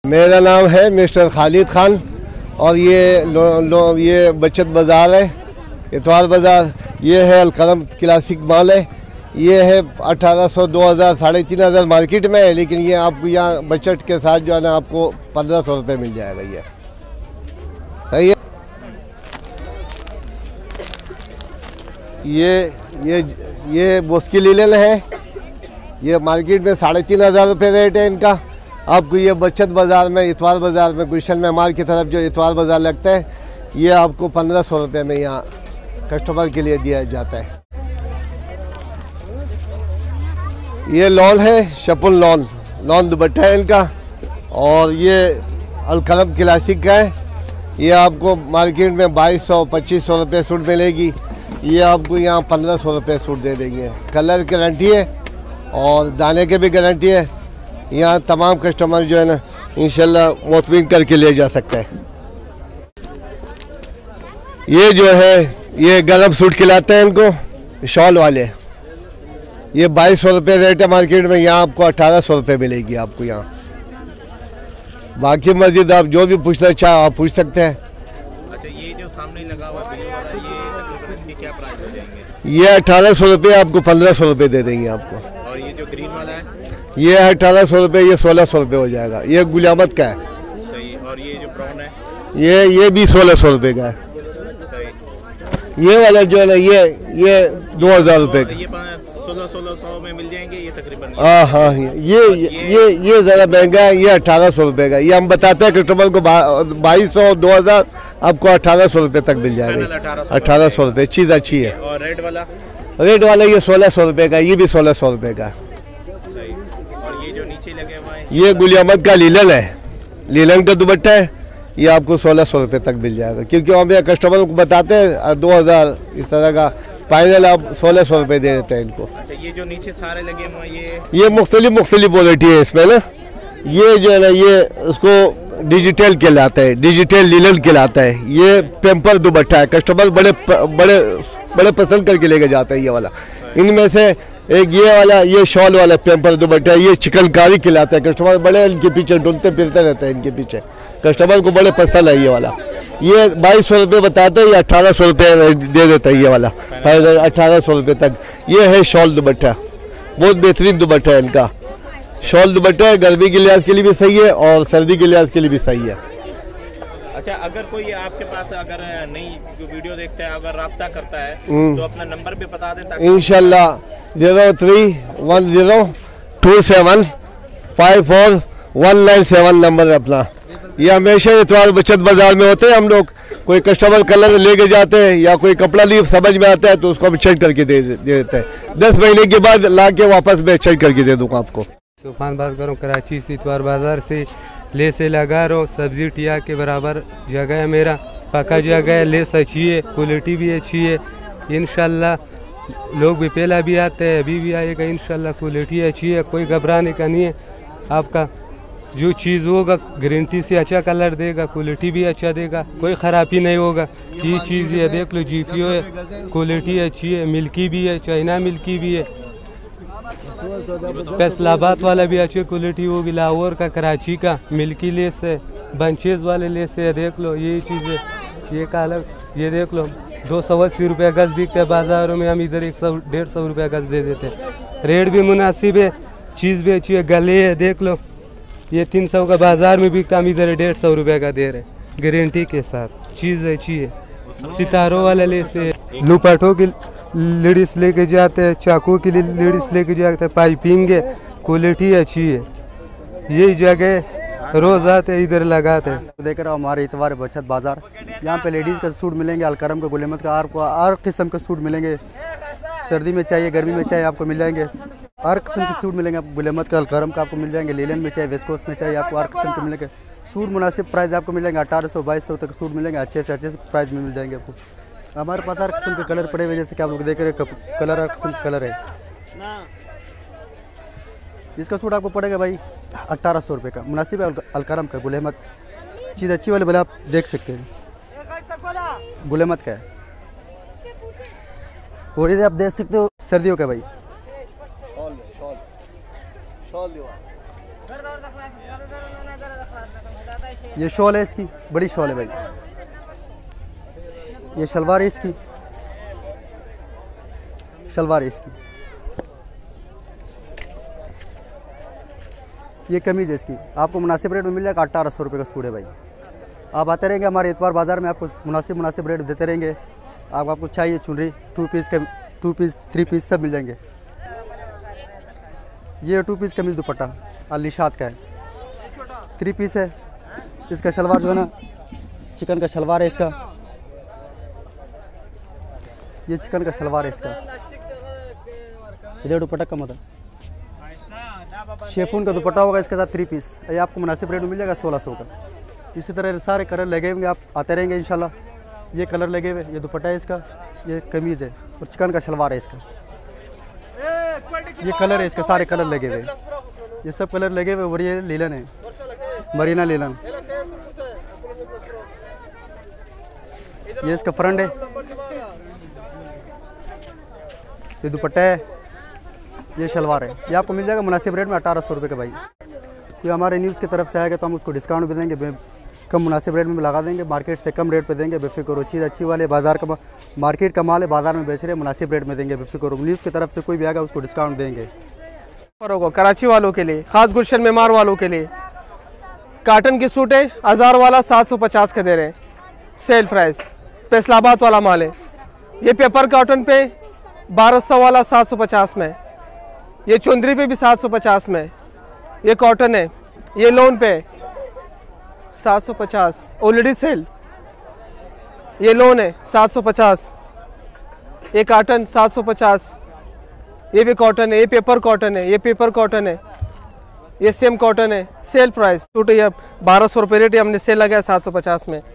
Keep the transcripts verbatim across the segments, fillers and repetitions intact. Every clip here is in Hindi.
मेरा नाम है मिस्टर खालिद खान और ये लो, लो, ये बचत बाज़ार है, इतवार बाज़ार। ये है अलकरम क्लासिक माल है। ये है अठारह सौ दो हज़ार साढ़े तीन हज़ार मार्केट में है, लेकिन ये आपको यहाँ बचत के साथ जो है ना आपको पंद्रह सौ रुपये मिल जाएगा। ये सही है। ये ये ये मुश्किल लीलन है। ये मार्केट में साढ़े तीन हज़ार रुपये रेट है इनका। आपको ये बचत बाज़ार में, इतवार बाज़ार में, गुलशन मेहमान की तरफ जो इतवार बाज़ार लगता है, ये आपको पंद्रह सौ रुपये में यहाँ कस्टमर के लिए दिया जाता है। ये लॉन है, शपुल लॉन लॉन दुपट्टा है इनका, और ये अलकरम क्लासिक का है। ये आपको मार्केट में बाईस सौ पच्चीस सौ रुपये सूट मिलेगी। ये आपको यहाँ पंद्रह सौ रुपये सूट दे देंगे। कलर गारंटी है और दाने के भी गारंटी है। यहाँ तमाम कस्टमर जो है ना इंशाल्लाह मुतमिन करके ले जा सकता है। ये जो है ये गलब सूट खिलाते हैं इनको, शॉल वाले। ये बाईस सौ रुपये रेट है मार्केट में, यहाँ आपको अठारह सौ रुपये मिलेगी आपको यहाँ। बाकी मस्जिद आप जो भी पूछना चाहो आप पूछ सकते हैं। अच्छा, ये जो सामने लगा हुआ है ये इसके क्या प्राइस हो जाएंगे? ये अठारह सौ रुपये आपको पंद्रह सौ रुपये दे देंगे आपको। और ये जो ग्रीन वाला है ये है अठारह सौ रुपये, ये सोलह सौ रुपये हो जाएगा। ये गुलामत का है। सही। और ये जो ब्राउन है ये ये भी सोलह सौ रुपये का है। सही। ये वाला जो है ना ये ये दो हज़ार रुपये का। ये सोलह सोलह सौ में मिल जाएंगे ये तकरीबन। हाँ हाँ, ये ये ये ये ज़रा महंगा है। ये अठारह सौ रुपये का। ये हम बताते हैं कस्टमर को बाईस सौ दो हज़ार आपको अठारह सौ रुपये तक मिल जाएगा। अठारह सौ रुपये चीज़ अच्छी है। और रेड वाला रेड वाला ये सोलह सौ रुपये का। ये भी सोलह सौ रुपये का। सही। और ये जो नीचे लगे हुए हैं ये गुलियामत का लीलन है, लीलन का दुपट्टा है। ये आपको सोलह सौ रुपये तक मिल जाएगा, क्योंकि हम यहाँ कस्टमर को बताते हैं दो हज़ार इस तरह का। फाइनल आप सोलह सौ रुपये दे देते हैं इनको। अच्छा, ये जो नीचे सारे लगे हुए ये ये मुख्तलिफ मुख्तलिफ क्वालिटी है इसमें ना। ये जो है ना ये उसको डिजिटल कहलाता है, डिजिटल लीलन कहलाता है। ये पेम्पर दुपट्टा है। कस्टमर बड़े बड़े बड़े पसंद करके लेके जाते हैं ये वाला। इनमें से एक ये वाला ये शॉल वाला पेम्पर दुपट्टा है। ये चिकनकारी खिलाता है। कस्टमर बड़े इनके पीछे ढूंढते फिरते रहते हैं इनके पीछे। कस्टमर को बड़े पसंद है ये वाला। ये बाईस सौ रुपये बताते हैं, ये अठारह सौ रुपये दे देता है ये वाला, अठारह सौ रुपये तक। ये है शॉल दुपट्टा, बहुत बेहतरीन दुपट्टा है इनका। शॉल दुपट्टा है, गर्मी के लिहाज के लिए भी सही है और सर्दी के लिहाज के लिए भी सही है। अच्छा, अगर कोई आपके पास अगर नई वीडियो देखता है, अगर राब्ता करता है तो अपना नंबर भी बता दें। इंशाल्लाह zero three one zero two seven five four one nine seven number है अपना। ये हमेशा इतवार बचत बाजार में होते हैं हम लोग। कोई कस्टमर कलर लेके जाते हैं या कोई कपड़ा ली समझ में आता है तो उसको हम चेक करके दे देते हैं। दस महीने के बाद ला के वापस मैं चेक करके दे दूँगा आपको। तूफान बात करूँ कराची से इतवार बाजार से ले से लगा रहा हूँ। सब्जी टिया के बराबर जगह है मेरा, पका जगह है। लेस अच्छी है, क्वालिटी भी अच्छी है। इंशाल्लाह लोग भी पहला भी आते हैं, अभी भी आएगा इंशाल्लाह। क्वालिटी अच्छी है, कोई घबराने का नहीं है। आपका जो चीज़ होगा गारंटी से अच्छा कलर देगा, क्वालिटी भी अच्छा देगा, कोई ख़राबी नहीं होगा। ये चीज़ ये देख लो, जी पी ओ है, क्वालिटी अच्छी है, मिल्की भी है, चाइना मिल्की भी है। फैसलाबाद वाला भी अच्छी क्वालिटी, वो भी लाहौर का, कराची का मिल्की लेस है, बंचेज वाले लेस है। देख लो ये चीज़ है, ये कलर ये देख लो। दो सौ अस्सी रुपये गज बिकते हैं बाज़ारों में, हम इधर एक सौ डेढ़ सौ रुपये गज दे देते हैं। रेट भी मुनासिब है, चीज़ भी अच्छी है, गले है। देख लो ये तीन सौ का बाज़ार में बिकता, हम इधर डेढ़ सौ रुपये का दे रहे, गारंटी के साथ। चीज़ अच्छी है, सितारों वाला लेस है। लुपाटों की लेडीज लेके जाते हैं, चाकू के लिए लेडीज लेके जाते हैं, पाइपिंग है, क्वालिटी अच्छी है। यही जगह रोज़ आते हैं, इधर लगाते हैं। देख रहे हो हमारे इतवार बचत बाज़ार, यहाँ पे लेडीज़ का सूट मिलेंगे, अलकरम का, गुलेमत का, आपको हर किस्म के सूट मिलेंगे। सर्दी में चाहिए, गर्मी में चाहिए, आपको मिल जाएंगे। हर किस्म के सूट मिलेंगे आपको। गुलेमत का, अलकरम का आपको मिल जाएंगे। लीलन में चाहिए, वेस्कोस में चाहिए, आपको हर किस्म के मिलेंगे सूट। मुनासिब प्राइस आपको मिलेंगे। अठारह सौ बाईस सौ तक सूट मिलेंगे, अच्छे से अच्छे से प्राइस में मिल जाएंगे आपको। हमारे पास हर किस्म के कलर पड़े हुए, जैसे कि आप लोग देख रहे हैं, कलर हर किस्म के कलर है। इसका सूट आपको पड़ेगा भाई अट्ठारह सौ रुपये का। मुनासिब है, अलकरम का, गुलेमत चीज़ अच्छी वाले बोले, आप देख सकते हैं, गुलेमत का है। और इधर आप देख सकते हो सर्दियों का भाई, शॉल शॉल शॉल ये शॉल है इसकी, बड़ी शॉल है भाई। ये शलवार है इसकी, शलवार है इसकी। ये कमीज़ है इसकी, आपको मुनासिब रेट में मिल जाएगा। अठारह सौ रुपये का सूट है भाई। आप आते रहेंगे हमारे इतवार बाज़ार में, आपको मुनासिब मुनासिब रेट देते रहेंगे। आप आपको चाहिए चुनरी, टू पीस का, टू पीस थ्री पीस सब मिल जाएंगे। ये टू पीस कमीज़ दुपट्टा अलीशाद का है, थ्री पीस है। इसका शलवार जो है ना चिकन का शलवार है इसका, ये चिकन का शलवार है इसका। इधर दुपट्टा कम होता है, शेफून का दुपट्टा होगा इसके साथ थ्री पीस। ये आपको मुनासिब रेट में मिल जाएगा सोलह सौ का। इसी तरह सारे कलर लगे होंगे, आप आते रहेंगे इंशाल्लाह। ये कलर लगे हुए, ये दुपट्टा है इसका, ये कमीज़ है और चिकन का शलवार है इसका। ये कलर है इसके, सारे कलर लगे हुए, ये सब कलर लगे हुए। और ये लीलन है, मरीना लीलन। ये इसका फ्रंट है, ये दुपट्टा है, ये शलवार है। ये आपको मिल जाएगा मुनासिब रेट में अठारह सौ रुपये का भाई। ये हमारे न्यूज़ की तरफ से आएगा तो हम उसको डिस्काउंट भी देंगे, कम मुनासिब रेट में लगा देंगे, मार्केट से कम रेट पे देंगे। बेफिक्र चीज़ अच्छी वाले, बाज़ार का मार्केट का माल है, बाज़ार में बेच रहे हैं, मुनासिब रेट में देंगे। बेफिक्र न्यूज़ की तरफ से कोई भी आएगा उसको डिस्काउंट देंगे। होगा कराची वालों के लिए, खास गुलशन मेमार वालों के लिए काटन की सूट है, हज़ार वाला सात सौ पचास का दे रहे हैं सेल प्राइस। फैसलाबाद वाला माल है। ये पेपर कॉटन पे बारह सौ वाला सात सौ पचास में, ये चुंदरी पे भी सात सौ पचास में। ये कॉटन है, ये लोन पे सात सौ पचास ऑलरेडी सेल। ये लोन है सात सौ पचास। ये काटन सात सौ पचास। ये भी कॉटन है, ये पेपर कॉटन है, ये पेपर कॉटन है, ये सेम कॉटन है। सेल प्राइस सूट है बारह सौ रुपये रेट है, हमने सेल लगाया सात सौ पचास में।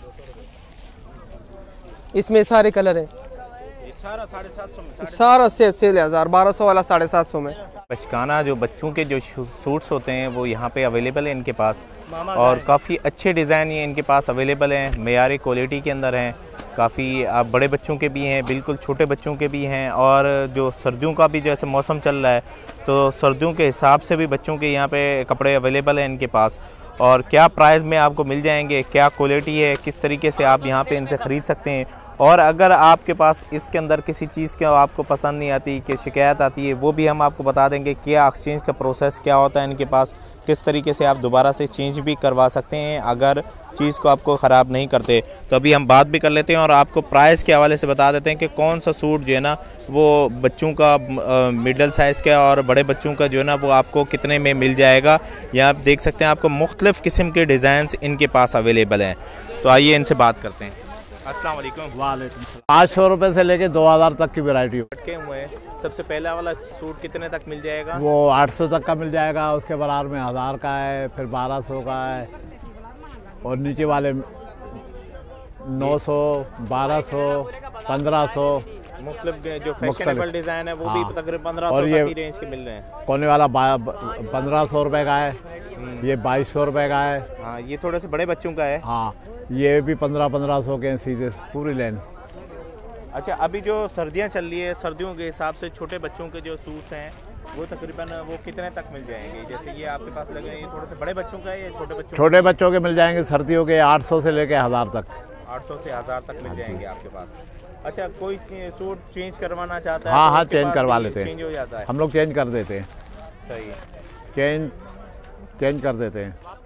इसमें सारे कलर हैं, सारा साढ़े सात सौ में, सारा सेल सेल है हज़ार बारह सौ वाला साढ़े सात सौ में। बचकाना जो बच्चों के जो सूट्स होते हैं वो यहाँ पे अवेलेबल है इनके पास, और काफ़ी अच्छे डिज़ाइन ये इनके पास अवेलेबल हैं, मेयारी क्वालिटी के अंदर हैं। काफ़ी आप बड़े बच्चों के भी हैं, बिल्कुल छोटे बच्चों के भी हैं, और जो सर्दियों का भी जैसे मौसम चल रहा है तो सर्दियों के हिसाब से भी बच्चों के यहाँ पे कपड़े अवेलेबल हैं इनके पास। और क्या प्राइस में आपको मिल जाएंगे, क्या क्वालिटी है, किस तरीके से आप यहाँ पे इनसे ख़रीद सकते हैं। और अगर आपके पास इसके अंदर किसी चीज़ के आपको पसंद नहीं आती, कि शिकायत आती है, वो भी हम आपको बता देंगे। क्या एक्सचेंज का प्रोसेस क्या होता है इनके पास, किस तरीके से आप दोबारा से चेंज भी करवा सकते हैं अगर चीज़ को आपको ख़राब नहीं करते। तो अभी हम बात भी कर लेते हैं और आपको प्राइस के हवाले से बता देते हैं कि कौन सा सूट जो है ना वो बच्चों का मिडल साइज़ का और बड़े बच्चों का जो है ना वो आपको कितने में मिल जाएगा। यहाँ आप देख सकते हैं, आपको मुख्तलिफ़ किस्म के डिज़ाइंस इनके पास अवेलेबल हैं। तो आइए इनसे बात करते हैं। अस्सलाम वालेकुम। वालेकुम। पाँच सौ रुपये से लेके दो हज़ार तक की वैरायटी लटके हुए हैं। सबसे पहला वाला सूट कितने तक मिल जाएगा? वो आठ सौ तक का मिल जाएगा, उसके बराबर में हज़ार का है, फिर बारह सौ का है, और नीचे वाले नौ सौ, बारह सौ, पंद्रह सौ। मुख्तलिफ जो फैशनेबल डिज़ाइन है वो भी तकरीबन पंद्रह सौ की रेंज के मिल रहे हैं। कोने वाला पंद्रह सौ रुपये का है, ये बाईस सौ रुपये का है। हाँ, ये थोड़े से बड़े बच्चों का है। हाँ, ये भी पंद्रह पंद्रह सौ के हैं सीधे पूरी लाइन। अच्छा, अभी जो सर्दियाँ चल रही है, सर्दियों के हिसाब से छोटे बच्चों के जो सूट्स हैं वो तकरीबन वो कितने तक मिल जाएंगे? जैसे ये आपके पास लगे हैं, ये थोड़े से बड़े बच्चों का है या छोटे बच्चों? छोटे बच्चों के मिल जाएंगे सर्दियों के आठ सौ से लेके हज़ार तक। आठ सौ से हज़ार तक मिल जाएंगे आपके पास। अच्छा, कोई सूट चेंज करवाना चाहता है? हाँ तो हाँ, चेंज करवा लेते हैं, चेंज हो जाता है, हम लोग चेंज कर देते हैं। सही है, चेंज चेंज कर देते हैं।